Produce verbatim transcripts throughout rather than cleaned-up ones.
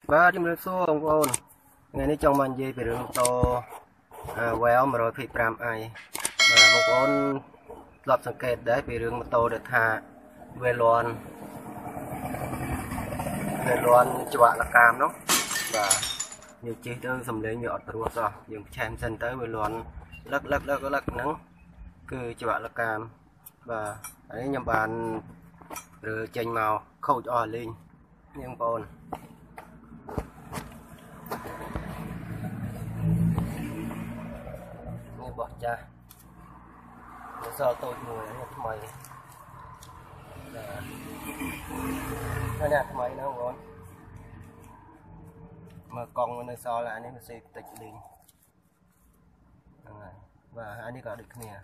Và chúng tôi xuống ông ôn ngày nay trong màn dây về đường to quéo mà rồi phịch ram ai và một ôn lọtสังเกต đấy về đường to được thả về loan về loan chọa là cam đó và nhiều chi tương sầm lấy nhọt ruột rồi dùng chèn chân tới về loan lắc lắc lắc lắc nắng cứ chọa là cam và ấy nhầm bàn rồi chanh màu khâu cho lên nhưng còn như bọt cha giờ tôi người nó mày nó nhạt mày nó ngon mà còn nơi so là anh ấy sẽ tịch lên và anh ấy có được nè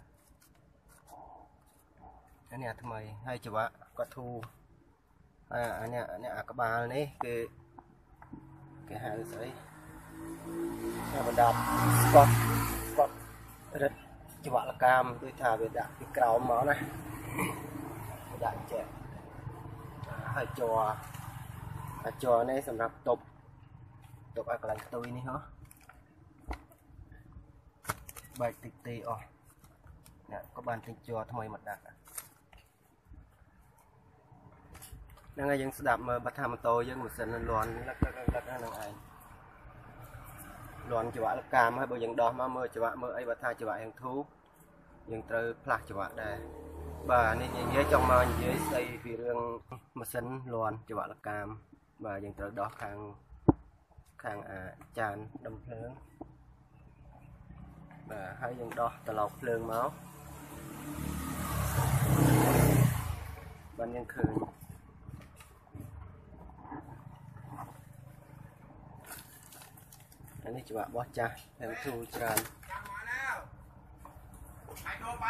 anh nàyทำไมให้จังหวะกระทูอ่าอันเนี้ยอันเนี้ยกระบาลนี่คือคือหาใส่ถ้าบรรดาสปอตสปอตrấtจังหวะละกามด้วยทาเวดาที่กราวหมอนะเวดาแจกให้จอให้จอในสำหรับตบตบอะไรตัวนี้เหรอใบติดตีอ๋อเนี่ยก็บานติดจอทำไมหมดดักนั่งไงยังสดับมาบัตรทำโตยังหมดเส้นร้อนลักลักลักนั่งไงร้อนจังหวะละกามให้บ่ยังดอมาเมื่อจังหวะเมื่อไอ้บัตรทาจังหวะยังทุกยังเตอพลักจังหวะได้บ่านี่ยังเยอะจังมาเยอะใส่ปีเรื่องมาเส้นร้อนจังหวะละกามบ่ายังเตอดอกข้างข้างอ่าจานดำเพลิงบ่าให้ยังดอกตลอดเพลิงเมาส์บันยังคืนอันนี้จังหวะบอสจ้าแถมทูจานมาแล้วไปโทรไป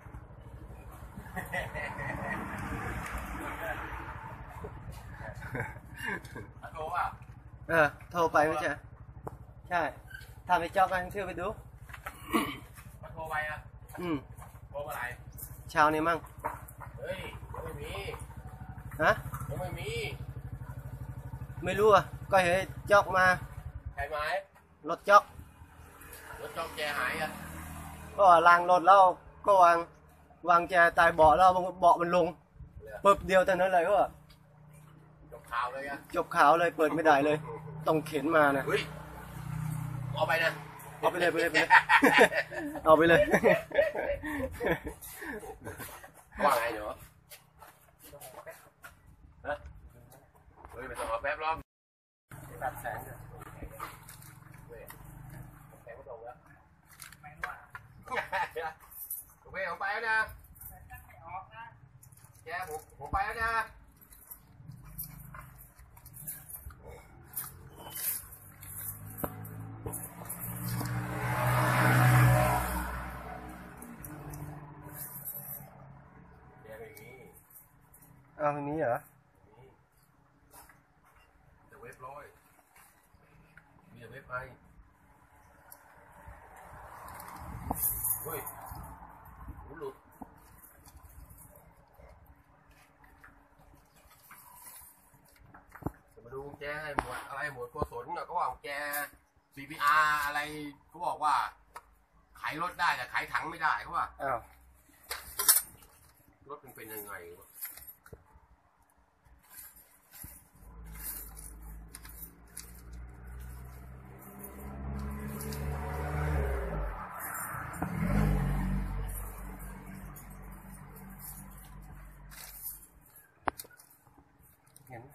โทรอ่ะเออโทรไปไม่ใช่ใช่ทำไปจอกกันชื่อไปดูมาโทรไปอ่ะอืมโทรอะไรเช้านี้มั่งเฮ้ยยังไม่มีฮะยังไม่มีไม่รู้อ่ะก็เห็นจอกมาใช่ไหมรถจอกรถจอกแกหายอ่ะก็ล้างรถแล้วก็วางวางแกตายเบาะแล้วเบาะมันลงเปิดเดียวแต่นั้นเลยก็จบข่าวเลยอ่ะจบข่าวเลยเปิดไม่ได้เลยต้องเข็นมานะเอาไปนะเอาไปเลยไปเลยไปเลยเอาไปเลยว่าไงเนาะฮะเฮ้ยไปส่งเอาแป๊บรอบตัดแสงผมไปผมไปแล้วนะแกผมผมไปแล้วนะแกไม่มีเอาอย่างนี้เหรอจะเว็บร้อยมีเว็บไอเฮ้ยหูหลุดจะมาดูแกให้หมวดอะไรหมวดโกศลเนี่ยก็ว่าแก ซี พี อาร์ อะไรเขาบอกว่าขายรถได้แต่ขายถังไม่ได้เขาว่าอ้าวรถมันเป็นยังไงวะเห็น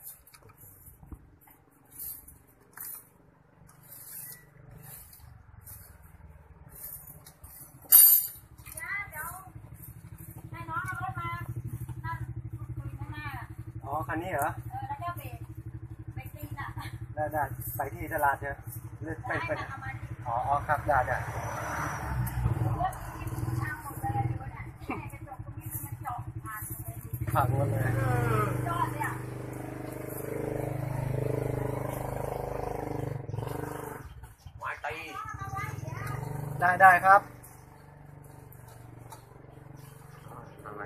อ๋อคันนี้เหรอเออแล้วก็เบรกเบรกตีนอ่ะได้ได้ไปที่ตลาดเนี่ยเลือกไปไปอ๋ออ๋อครับได้ได้ผักหมดเลยไม้ตีได้ได้ครับอะไร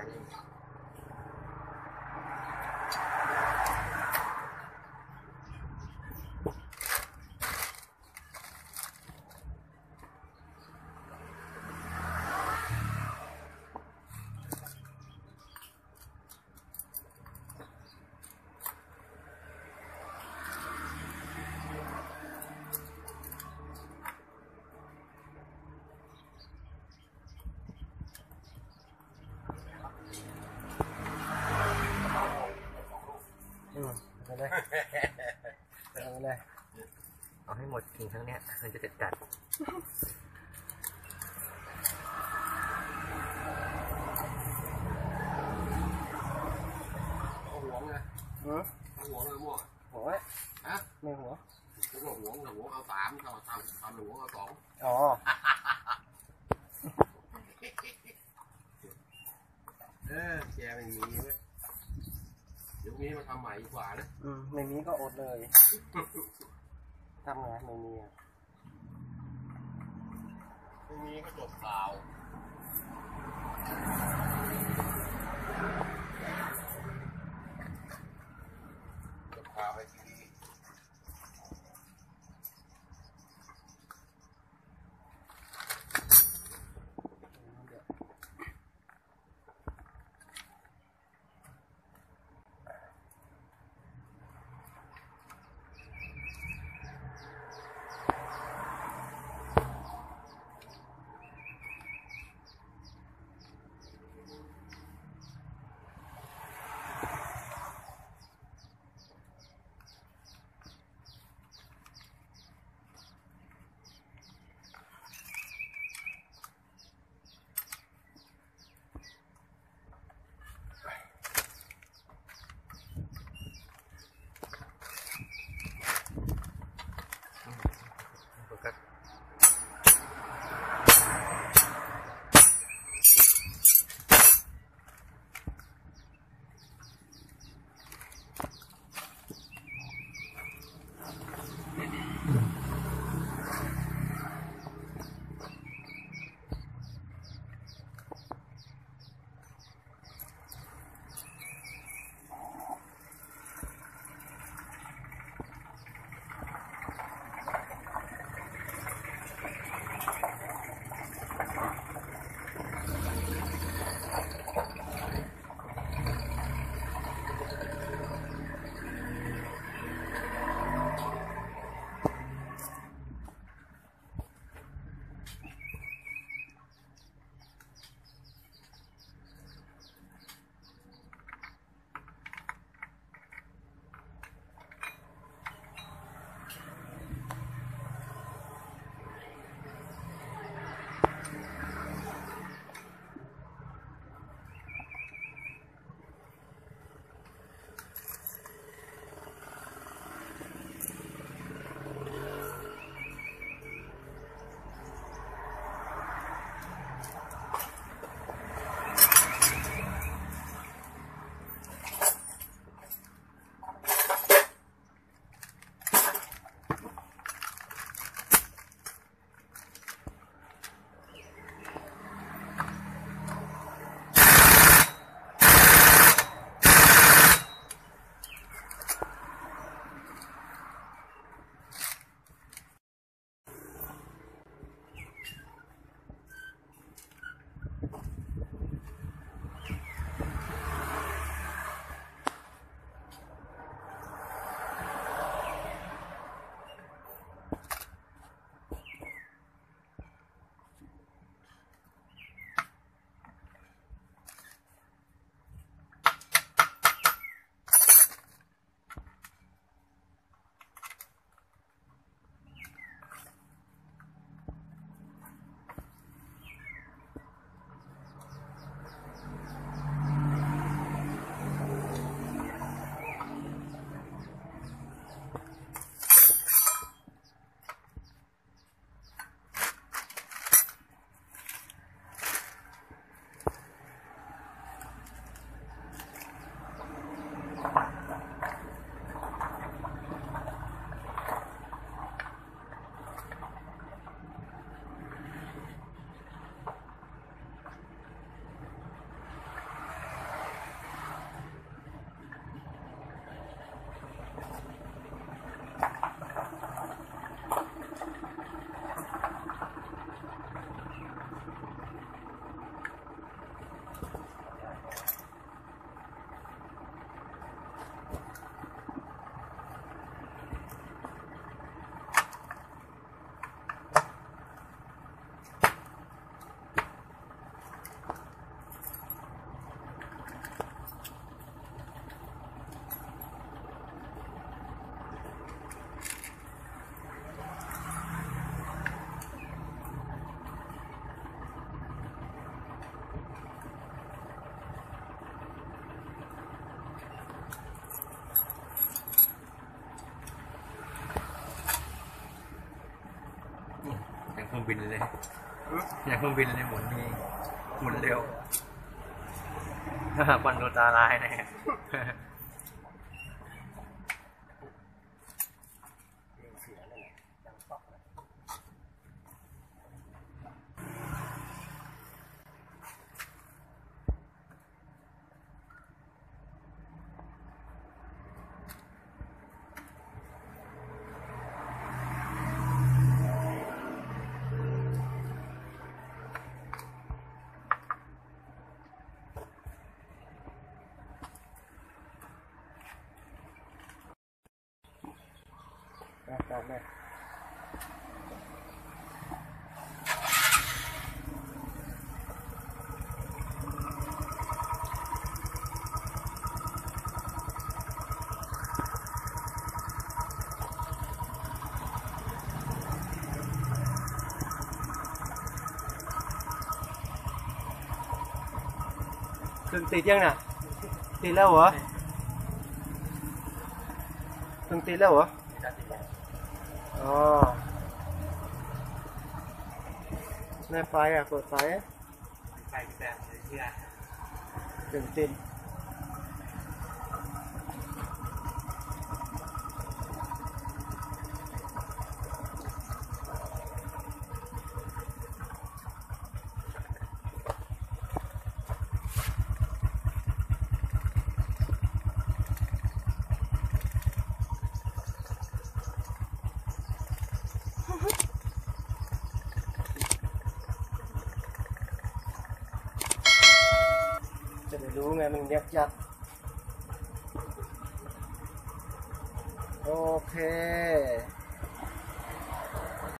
เลยเอาเลยเอาให้หมดกินทั้งเนี้ยมันจะเด็ดจัดหัวไงอือหัวเลยมั่วหัวฮะไม่หัวหัวหัวหัวเอาสามเอาสามทำหัวเอาสองอ๋อเออแกไม่มีเว้ยเดี๋ยวนี้มาทำใหม่ดีกว่านะอืมไม่มีก็อดเลยทำไงไม่มีอ่ะไม่มีก็จบข่าวจบข่าวไปทีวีบินเลยอย่างเครื่องบินเลยหมุนนี่หมุนเร็วปันโดตาลายนะฮะได้ได้ถึงติดยังน่ะติดแล้วเหรอถึงติดแล้วเหรออ๋อในไฟอ่ะเปิดไฟไฟแสบเลยเชื่อถึงติดจะได้รู้ไงมันยักยักโอเค